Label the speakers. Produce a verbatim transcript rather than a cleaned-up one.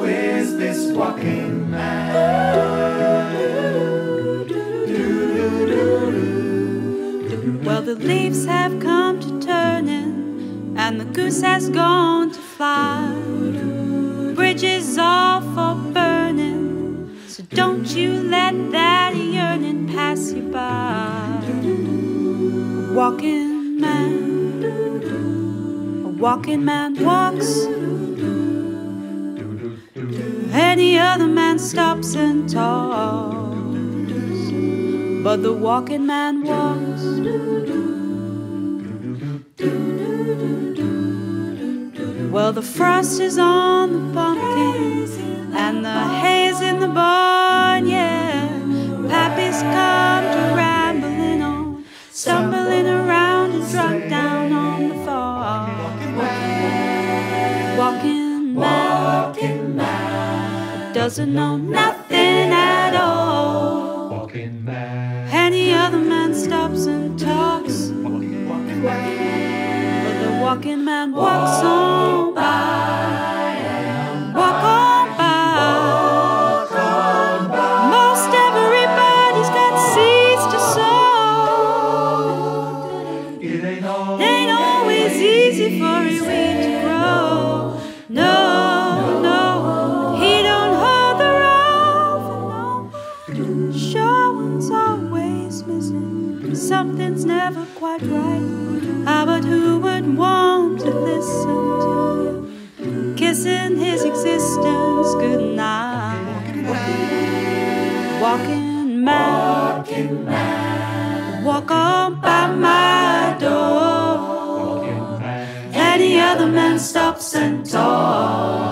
Speaker 1: is this walking man?
Speaker 2: Well, the leaves have come to turning, and the goose has gone to fly. Bridges all for burning, so don't you let that yearning pass you by. A walking man, a walking man walks. Any other man stops and talks, but the walking man walks. Well, the frost is on the pumpkin and the hay's in the barn, yeah. Pappy's come to rambling on, stumbling around and drunk down on the farm. Walking man, walking man, doesn't know nothing at all.
Speaker 1: Walking man,
Speaker 2: any other man stops and talks, but the walking man walks on by, walk on by.
Speaker 1: walk on by.
Speaker 2: Most everybody's got seeds to sow.
Speaker 1: It ain't always,
Speaker 2: It ain't always easy for a weed to grow. No, no, he don't hold the rope. No, sure one's always missing. Something's never quite right. Ah, but who would want to listen to you kissing his existence goodnight? Walking man,
Speaker 1: walking man,
Speaker 2: walk on by my door.
Speaker 1: walking man.
Speaker 2: Any other man stops and talks,